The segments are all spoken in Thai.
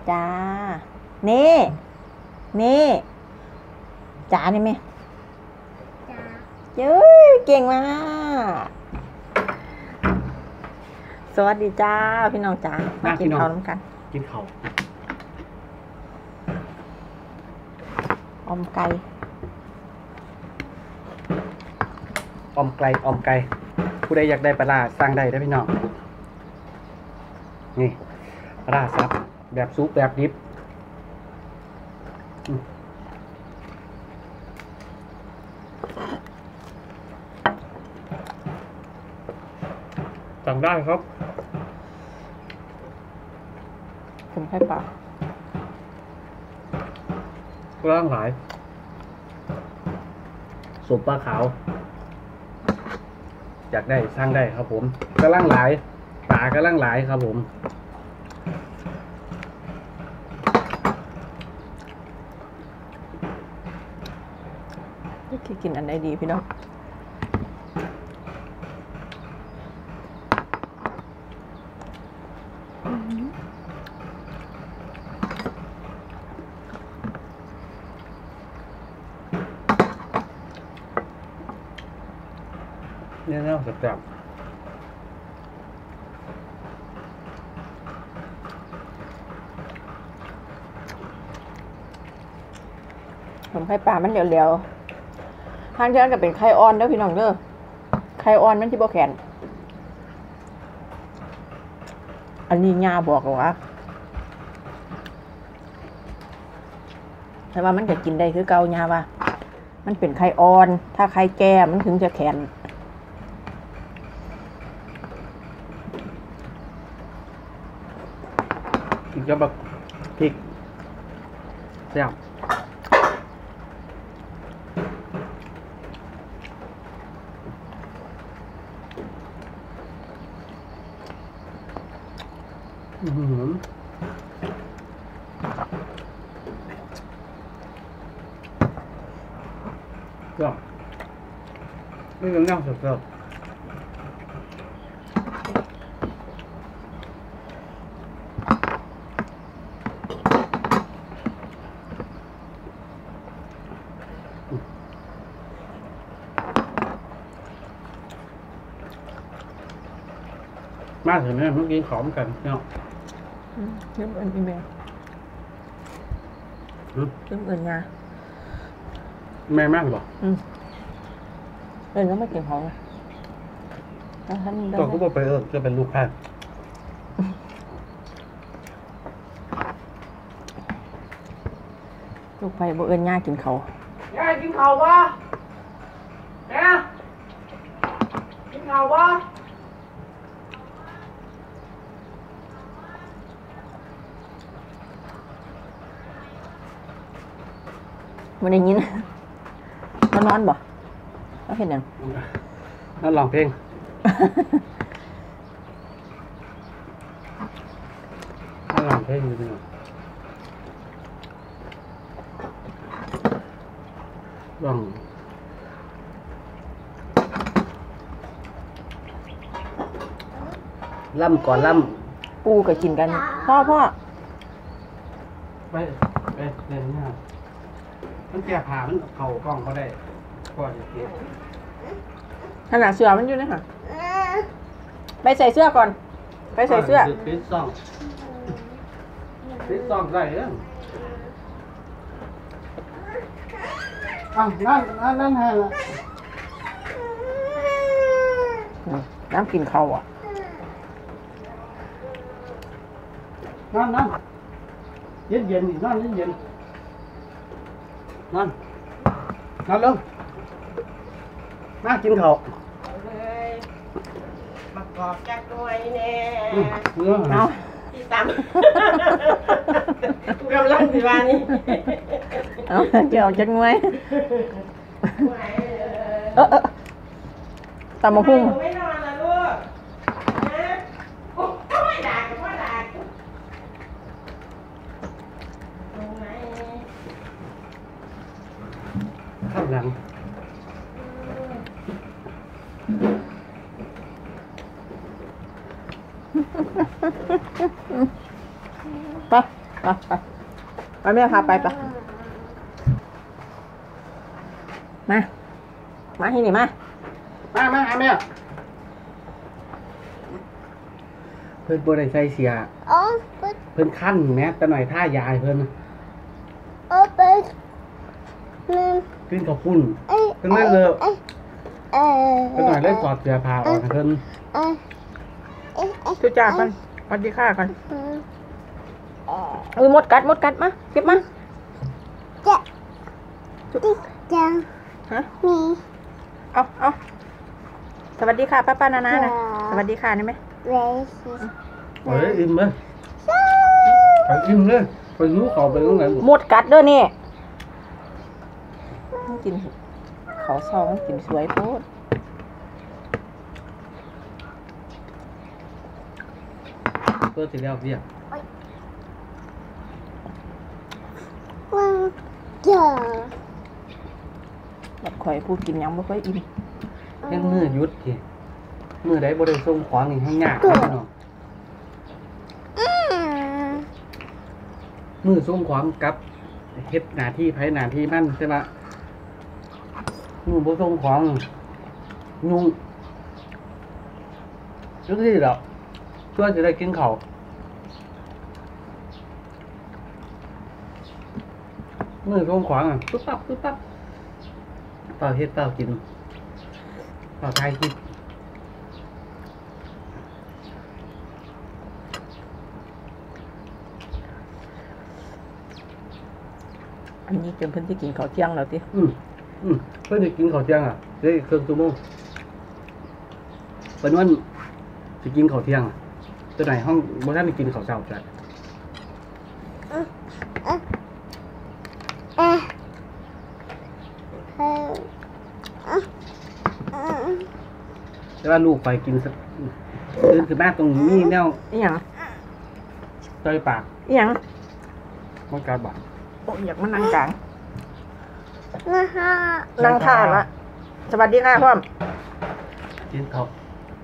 จ้านี่นี่จ๋านี่ไหมเย้ยเก่งมากสวัสดีจ้าพี่น้องจ๋ามากินข้าวน้ำกันกินข้าวอมไก่อมไก่อมไก่ผู้ใดอยากได้ปลาร้าสั่งได้พี่น้องนี่ปลาร้าซับแบบซุปแบบดิบสั่งได้ครับผมให้ปลาร่างหลายสุปปลาขาวอยากได้สร้างได้ครับผมกระล่างหลายปลากระล่างหลายครับผมนี่คือกินอันไหนดีพี่น้องเนี่ยเนาะแซ่บผมไข่ปลามันเหลวๆทางเทือนก็เป็นไข่อ่อนเด้อพี่น้องเด้อไข่อ่อนมันที่บ่แข็งอันนี้ย่าบอกว่าแต่ว่ามันจะกินได้คือเก่าย่าว่ามันเป็นไข่อ่อนถ้าไข่แก่มันถึงจะแข็งกินกับแบบพริกแซ่บก็ไม่ต้องนั่งสดๆมาถึงเนี่ยเมื่อกี้ขอมกันเนาะเริ่มเอิญอีเมลเริ่มเอิญงาแม่มากหรอเอิญก็ไม่เก่งของแล้วท่านก็บอกไปจะเป็นลูกแพทย์ลูกไปบ่เอิญงากินเขาย่ากินเขาวะแม่กินเขาวะวันนี้ยินมันนอนบ่เขาเห็นยังนั่นร้องเพลงนั่นร้องเพลงอยู่นี่ร้องล่ำก่อนล่ำปูก็กินกันพ่อไปเล่นเนี่ยมันแก่ผ่ามันเข่ากล้องเขาได้ก็จะเก็บขนาดเสื้อมันอยู่นะค่ะไปใส่เสื้อก่อนไปใส่เสื้อปิดซ่องใส่เรื่องนั่นฮะน้ำกินเขาอ่ะนั่นเย็นอีกนั่นเย็นนั่นลงมากินข้าวมากอกจักด้วยแน่เอาที่ตำกำลังสิว่านี่เอาเจ้าจังไว้ตำมะพุ่งไม่นอนละลูกนะโอ้ยด่ากับพ่อด่าตรงไหนข้างหลังไปไปแม่พาไปปะมาที่นี่มาหาแม่เพิ่นบ่ได้ใส่เสียเพิ่นคั่นแม่แต่หน่อยท่ายายเพิ่นขึ้นข้าวปุ้นเพิ่นนั่นเลยแต่หน่อยเลยกอดเสื้อผ้าออกให้เพิ่นทุจ้ากันสวัสดีค่ะกันมดกัดมาเก็บมาฮะเอาสวัสดีค่ะป้านานะนะสวัสดีค่ะนี่ไหมเฮ้ยอิ่มเลยไปอิ่มเลยไปรู้เขาไปตรงไหนมดกัดเด้อนี่กินเขาซองกินสวยโพดเพื่อสิเลี้ยวเรียกแบบข่อยพูดกินยังไม่ค่อยอิ่มยังมือยุดทีมือใดบ่ได้ส่งขวางนี่ให้ยากพี่น้องมือส่งขวางกับเฮ็ดหน้าที่ไผหน้าที่มันใช่ปะมือบ่ส่งขวางยุ่งจังซี่ดอกเพื่อจะได้กินข้าวมือส่งขวางอ่ะปึ๊บปั๊บเปล่าเฮ็ดเปล่ากินเปล่าทายกินอันนี้จนเพิ่นที่กินข้าวเที่ยงแล้วติเพื่อนจะกินข้าวเที่ยงอ่ะได้เครื่องชั่วโมงเป็นวันจะกินข้าวเที่ยงตัวไหนห้องบ่ทันได้กินข้าวเช้าจ้ะแต่ว่าลูกไปกินตื่นขึ้นมาตรงนี้แนวอีหยังต้อยปากอีหยังมันกาบาดโอ้อยากมานั่งกลางนั่งท่าละสวัสดีค่ะพ่อมกินข้าว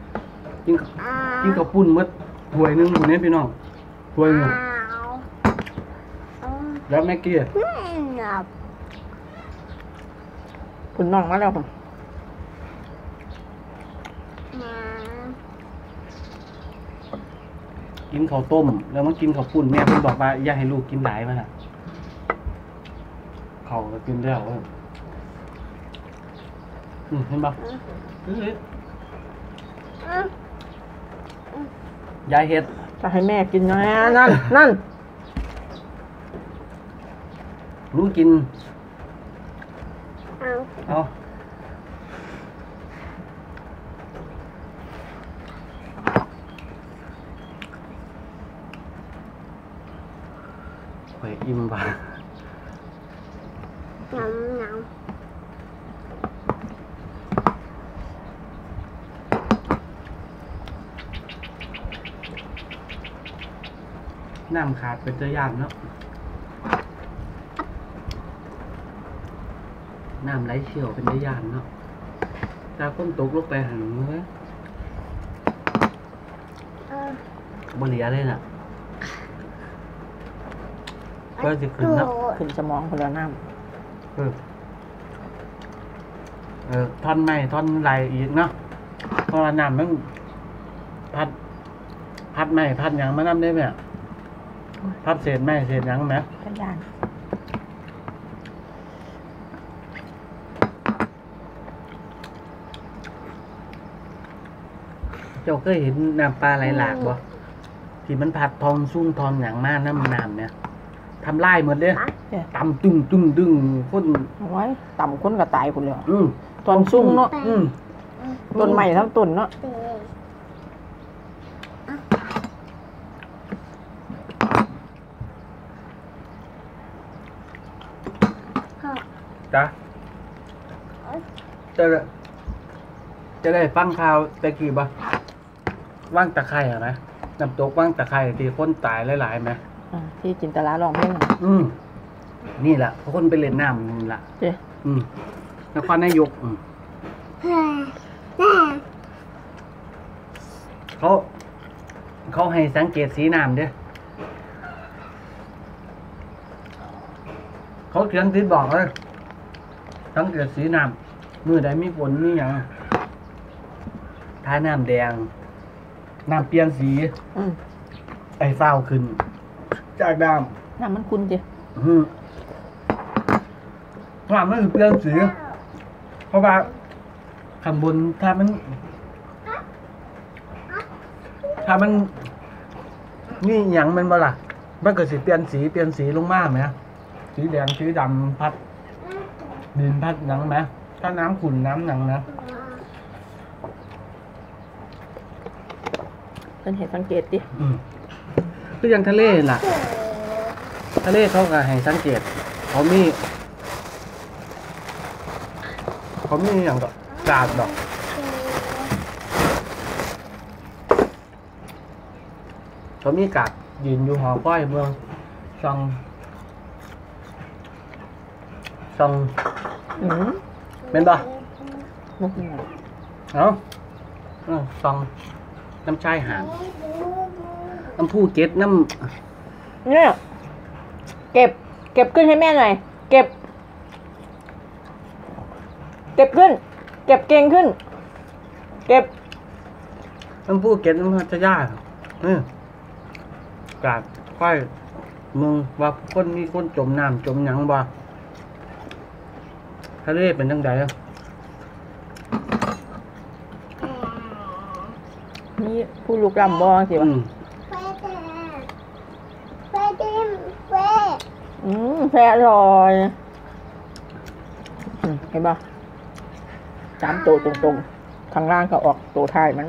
ปุ้นหมดถ้วยนึงคนนี้พี่น้องถ้วยนึงแล้วแม่กี้คุณน้องมาแล้วผมกินข้าวต้มแล้วมากินข้าวปุ้นแม่เพิ่นบอกว่าอย่าให้ลูกกินหลายมันน่ะข้าวก็กินแล้วเห็นปะยายเฮ็ดจะให้แม่กินนะนั่นลูกกินเอาไปอิ่มบ่าน้ำขาดเป็นตัวอย่างเนาะน้ำไหลเชี่ยวเป็นตัวอย่างเนาะตาก้มตกลงไปหันเลยบเหลียเลยน่ะก็จะขึ้นเนาะขึ้นสมองคนละน้ำท่อนไม้ท่อนไหลอีกเนาะเพราะว่าน้ำมันพัดไม้พัดหยังมาน้ำได้ไหมพัดเศษไม้เศษหยังไหมขยันเจ้าเคยเห็นน้ำปลาไหลหลากบ่ที่มันพัดทองซุ่มทองหยังมาน้ำเนี่ยทำลายหมดเลยตำตึ้งดึงคนเอาไว้ต่ำคนก็ตายคนเลยตอนซุ่มเนาะ ต้นใหม่ทั้งต้นเนาะจ้ะจะได้ฟังข่าวตะกี้บ่ว่างตะไคร่ไหมน้ำตกว่างตะไคร่ที่คนตายหลายๆไหมที่จินตลาลองเพลงนี่แหละเพราะคนไปเล่นน้ำนี่แหละเจ้นครนายกเขาให้สังเกตสีน้ำเด้อเขาเขียนติดบอกเลยสังเกตสีน้ำมือใดมีฝนมีอย่างถ้าน้ำแดงน้ำเปลี่ยนสีอืมไอ้เฝ้าวขึ้น จากน้น้ำมันคุณจิำน้ำมันเปลี่ยนสี เพราะว่าข้างบนถ้ามันนี่หยังมันบ่ล่ะมันก็สิเปลี่ยนสีลงมาไหมสีแดงสีดำพัดดินพัดหนังไหมถ้าน้ำขุ่นน้ำหนังนะเป็นเหตุสังเกตดิก็ยังทะเลน่ะ ทะเลเขาก็ให้สังเกตเขามีอย่างก็กาดดอกเขามีกาดยืนอยู่หอก้อยเมืองซองอืมเป็นป่ะบ่ฮู้เอาซองน้ำชายหางน้ำผู้เก็ดน้เนี่ยเก็บขึ้นให้แม่หน่อยเก็บขึ้น เก็บเก่งขึ้น เก็บน้ำผู้เก็ดน้ำพัทยานี่กาดก้อยเมืองว่าคนมีคนจมน้ำจมหยังบ่ทะเลเป็นจังไดนี่ผู้ลูกลำบอสิวะแพ้ลอยเห็นปะสามตัวตรงๆข้างล่างก็ออกตัวท้ายมัน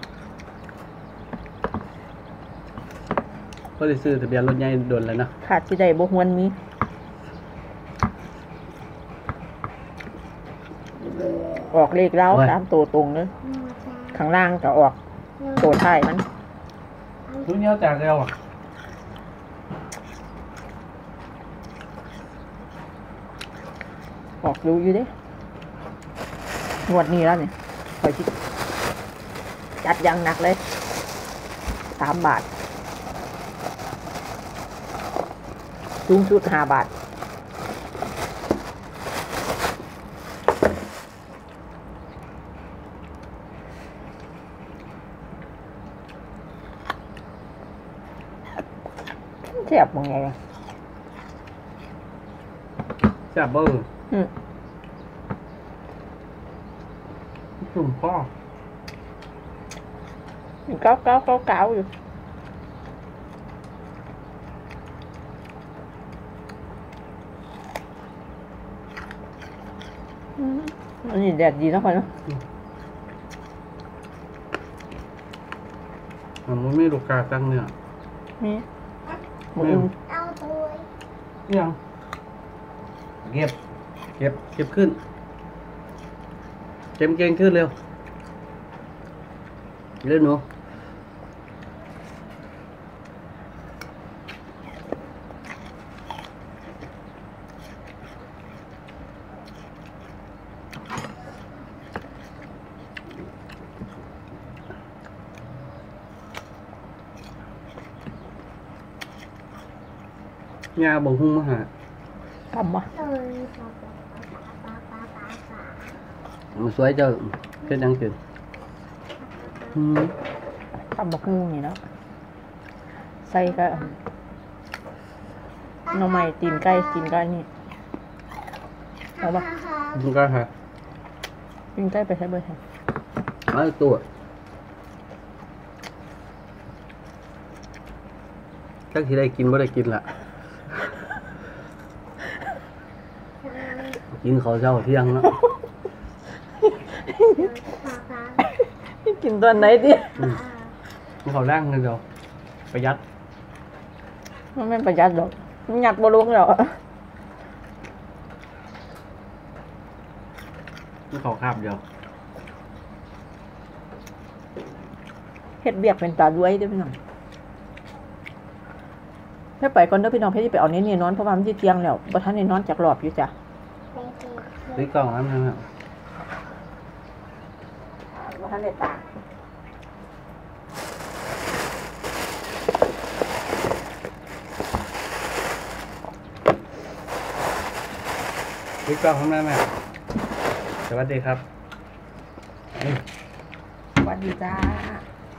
ก็ได้ซื้อทะเบียนรถใหญ่โดนเลยนะขาดที่ใดบ่ฮวนมี ออกเลขแล้วสามตัวตรงเลยข้างล่างก็ออกตัวท้ายมันรู้เนี้ยจากแล้วอ่ะออกรู้อยู่เด้งวดนี้แล้วเนี่ยคอยคิดจัดอยังหนักเลย3 บาทสูงสุด5 บาทแซ่บมั้งไงวะแซ่บเบอร์อืมสุ่มพ่อเก้าอยู่อันนี้แดดดีนะคนเนาะมันไม่ลูกกาตั้งเนี่ยนี่หมูยังเก็บขึ้นเก่งขึ้นเร็วหนูยาบ่หุ้งมาหาทำวะมันสวยเจ้าเกิดยังเกิดทำบักงูนี่เนาะใส่ก็หน่อไม้ตีนไก่นี่เอาปะมันก็หาตีนไก่ไปใช้เบอร์แทนเอาตัวจักที่ได้กินไม่ได้กินละกินข้าวเช้าเที่ยงเนาะกินตอนไหนดิกินข้าวแรงเลยเดียวประหยัดมันไม่ประหยัดหรอกมันหยัดบ่ลงหรอกกินข้าวคาบเดียวเฮ็ดเบียกเป็นตาด้วยเด้อพี่น้องให้ไปก่อนเด้อพี่น้องให้ไปเอานี่นอนเพราะว่ามันสิเที่ยงแล้วบ่ทันได้นอนจากรอบอยู่จ้ะซื้อกล่องน้ำนะครับบ่ทันได้ตากพี่ก้องของแม่แม่สวัสดีครับสวัสดีจ้า